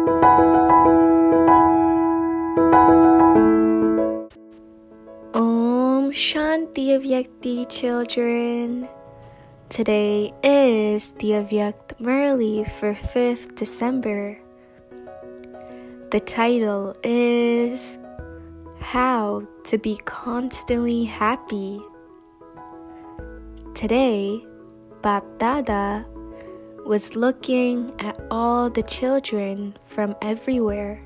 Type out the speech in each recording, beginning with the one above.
Om Shanti Avyakti, children. Today is the Avyakt Murli for 5th December. The title is How to Be Constantly Happy. Today, Bap Dada was looking at all the children from everywhere.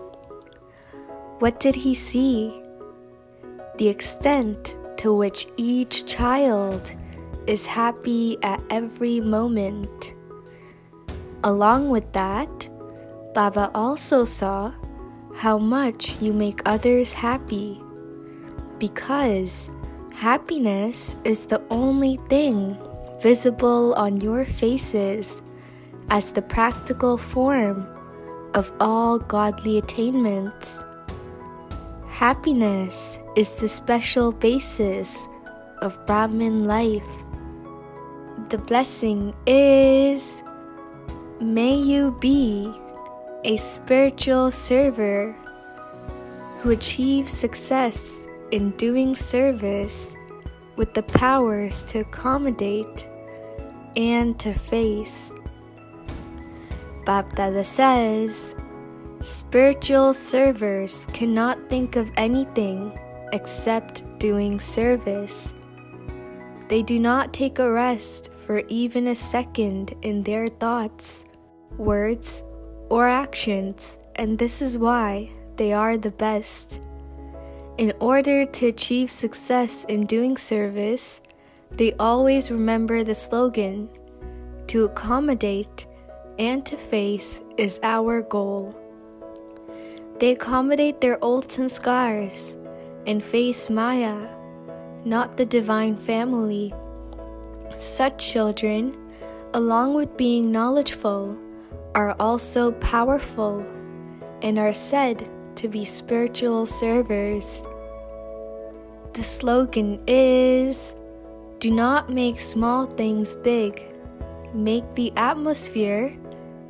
What did he see? The extent to which each child is happy at every moment. Along with that, Baba also saw how much you make others happy, because happiness is the only thing visible on your faces as the practical form of all godly attainments. Happiness is the special basis of Brahmin life. The blessing is, may you be a spiritual server who achieves success in doing service with the powers to accommodate and to face. Bap Dada says, spiritual servers cannot think of anything except doing service. They do not take a rest for even a second in their thoughts, words, or actions, and this is why they are the best. In order to achieve success in doing service, they always remember the slogan, to accommodate and to face is our goal. They accommodate their old sanskars and face Maya, not the divine family. Such children, along with being knowledgeful, are also powerful and are said to be spiritual servers. The slogan is, do not make small things big. Make the atmosphere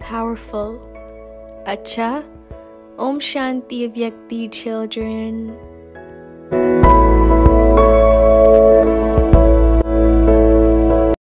powerful. Acha. Om Shanti Avyakti, children.